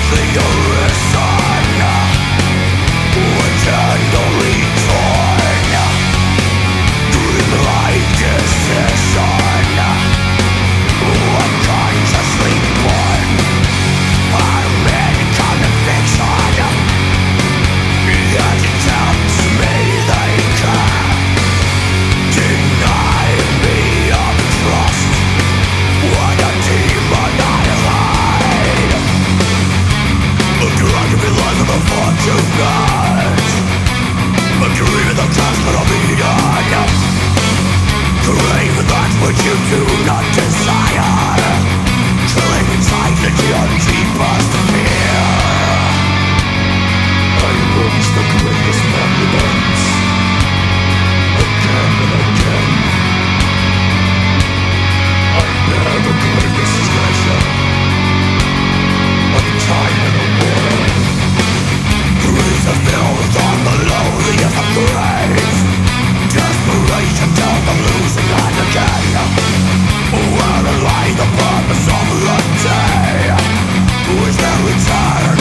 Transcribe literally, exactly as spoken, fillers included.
Which you do not desire, chilling inside the your deepest fear. I rose the greatest monuments again and again. I bear the greatest treasure of time and a war. Breeze of filth on the loneliest of graves. Desperation till the losing line again. Where lie the purpose of the day? Who is their return?